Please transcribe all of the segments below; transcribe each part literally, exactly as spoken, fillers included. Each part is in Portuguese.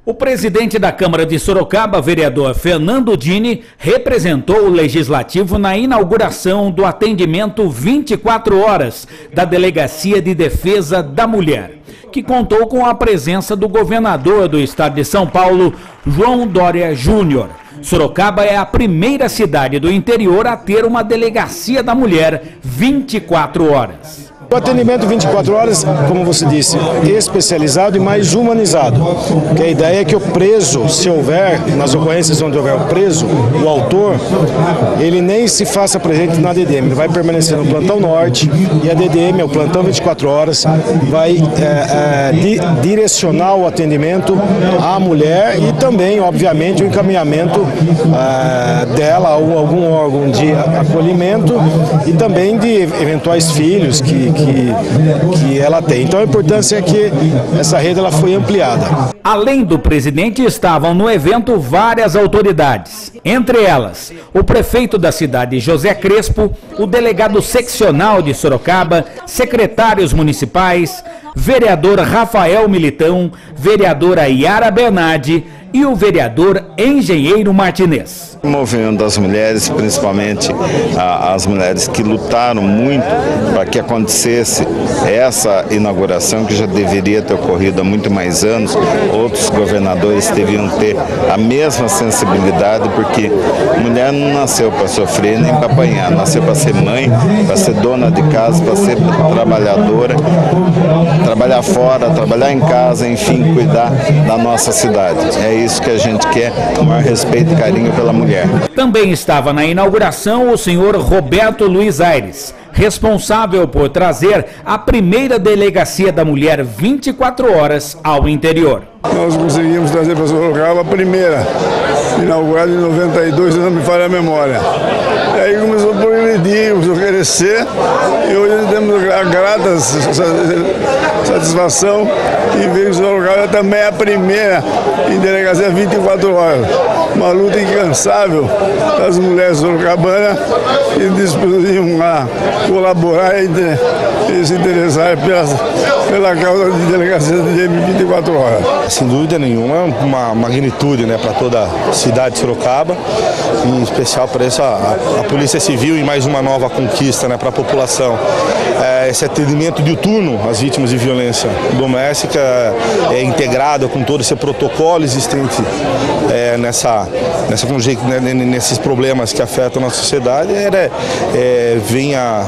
O presidente da Câmara de Sorocaba, vereador Fernando Dini, representou o Legislativo na inauguração do atendimento vinte e quatro horas da Delegacia de Defesa da Mulher, que contou com a presença do governador do estado de São Paulo, João Dória Júnior. Sorocaba é a primeira cidade do interior a ter uma Delegacia da Mulher vinte e quatro horas. O atendimento vinte e quatro horas, como você disse, especializado e mais humanizado. Porque a ideia é que o preso, se houver, nas ocorrências onde houver o preso, o autor, ele nem se faça presente na D D M. Ele vai permanecer no plantão norte e a D D M, é o plantão vinte e quatro horas, vai é, é, di, direcionar o atendimento à mulher e também, obviamente, o encaminhamento é, dela a algum órgão de acolhimento e também de eventuais filhos que, que Que, que ela tem. Então a importância é que essa rede ela foi ampliada. Além do presidente, estavam no evento várias autoridades. Entre elas, o prefeito da cidade, José Crespo, o delegado seccional de Sorocaba, secretários municipais, vereador Rafael Militão, vereadora Yara Bernardi e o vereador Engenheiro Martinez. O movimento das mulheres, principalmente as mulheres que lutaram muito para que acontecesse essa inauguração, que já deveria ter ocorrido há muito mais anos. Outros governadores deviam ter a mesma sensibilidade, porque mulher não nasceu para sofrer nem para apanhar, nasceu para ser mãe, para ser dona de casa, para ser trabalhadora, trabalhar fora, trabalhar em casa, enfim, cuidar da nossa cidade. É isso que a gente quer, o maior respeito e carinho pela mulher. Também estava na inauguração o senhor Roberto Luiz Aires, responsável por trazer a primeira Delegacia da Mulher vinte e quatro horas ao interior. Nós conseguimos trazer para Sorocaba a primeira, inaugurada em noventa e dois, se não me falha a memória. E aí começou a progredir, começou a crescer, e hoje temos a grata satisfação de ver que Sorocaba também é a primeira em Delegacia vinte e quatro horas. Uma luta incansável das mulheres sorocabanas que disponiam a colaborar e se interessar pela, pela causa de Delegacia de vinte e quatro horas. Sem dúvida nenhuma, uma magnitude, né, para toda a cidade de Sorocaba, em especial para essa a, a Polícia Civil e mais uma nova conquista, né, para a população. É, esse atendimento diuturno às vítimas de violência doméstica é integrado com todo esse protocolo existente é, nessa, nessa, nesses problemas que afetam a nossa sociedade, era, é, vem a,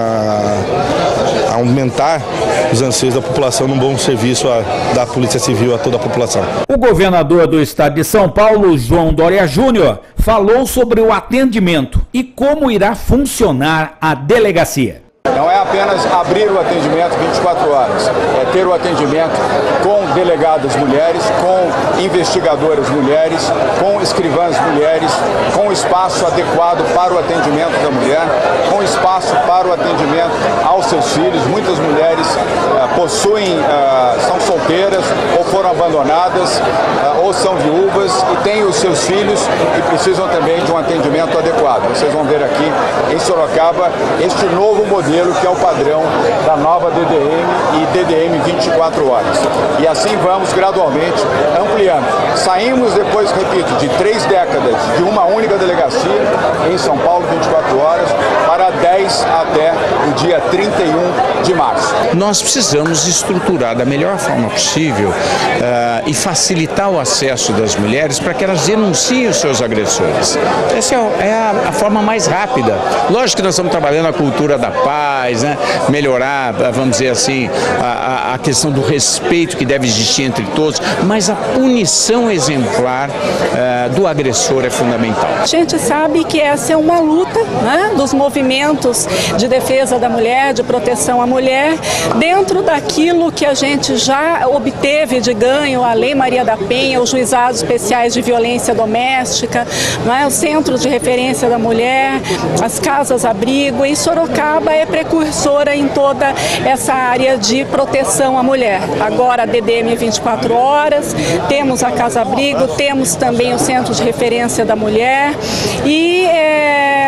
a, a aumentar os anseios da população num bom serviço a, da Polícia Civil a toda a população. O governador do estado de São Paulo, João Dória Júnior, falou sobre o atendimento e como irá funcionar a delegacia. Não é apenas abrir o atendimento vinte e quatro horas, é ter o atendimento com delegadas mulheres, com investigadoras mulheres, com escrivãs mulheres, com espaço adequado para o atendimento da mulher, com espaço para o atendimento aos seus filhos. Muitas mulheres uh, possuem, uh, são solteiras ou foram abandonadas uh, ou são viúvas e têm os seus filhos e precisam também de um atendimento adequado. Vocês vão ver aqui em Sorocaba este novo modelo que é o padrão da nova D D M e D D M vinte e quatro horas. E assim vamos gradualmente ampliando. Saímos depois, repito, de três décadas de uma única delegacia em São Paulo, vinte e quatro horas, para dez até o dia trinta e um de março. Nós precisamos estruturar da melhor forma possível uh, e facilitar o acesso das mulheres para que elas denunciem os seus agressores. Essa é a, a forma mais rápida. Lógico que nós estamos trabalhando a cultura da paz, né? Melhorar, vamos dizer assim, a, a questão do respeito que deve existir entre todos, mas a punição exemplar uh, do agressor é fundamental. A gente sabe que essa é uma luta, né, dos movimentos de defesa da mulher, de proteção à mulher, dentro daquilo que a gente já obteve de ganho, a Lei Maria da Penha, os juizados especiais de violência doméstica, né, o Centro de Referência da Mulher, as casas-abrigo, e Sorocaba é precursora em toda essa área de proteção à mulher. Agora a D D M vinte e quatro horas, temos a casa-abrigo, temos também o Centro de Referência da Mulher e é,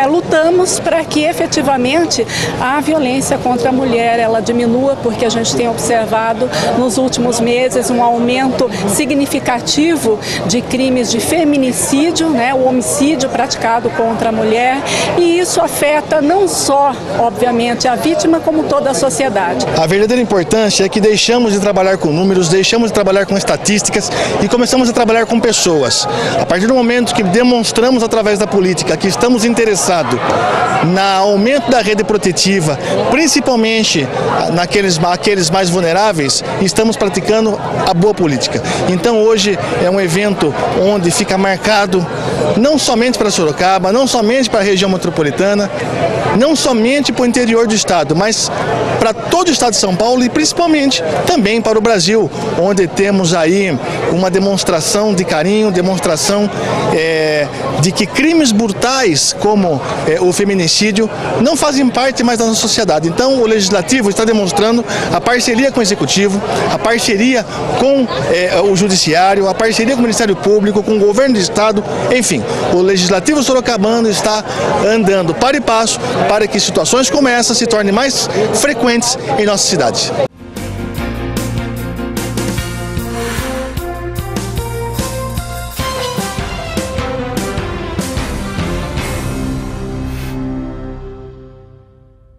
lutamos para que efetivamente a violência contra a mulher ela diminua, porque a gente tem observado nos últimos meses um aumento significativo de crimes de feminicídio, né, o homicídio praticado contra a mulher, e isso afeta não só, obviamente, a vítima, como toda a sociedade. A verdadeira importância é que deixamos de trabalhar com números, deixamos de trabalhar com estatísticas e começamos a trabalhar com pessoas. A partir do momento que demonstramos através da política que estamos interessados no aumento da rede protetiva, principalmente naqueles aqueles mais vulneráveis, estamos praticando a boa política. Então hoje é um evento onde fica marcado não somente para Sorocaba, não somente para a região metropolitana, não somente para o interior do estado, mas para todo o estado de São Paulo e principalmente também para o Brasil, onde temos aí uma demonstração de carinho, demonstração é, de que crimes brutais como é, o feminicídio não fazem parte mais da nossa sociedade. Então o Legislativo está demonstrando a parceria com o Executivo, a parceria com é, o Judiciário, a parceria com o Ministério Público, com o Governo do Estado, enfim, o Legislativo sorocabano está andando para e passo para que situações como essa se tornem mais frequentes em nossa cidade.